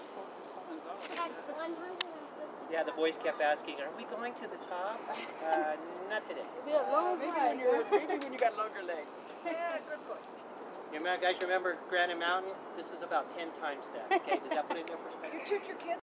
as close as someone's own. That's 150. Yeah, the boys kept asking, are we going to the top? Not today. Maybe when you got longer legs. Yeah, good boy. You guys remember Granite Mountain? This is about 10 times that. Okay, does that put it in their perspective? You took your kids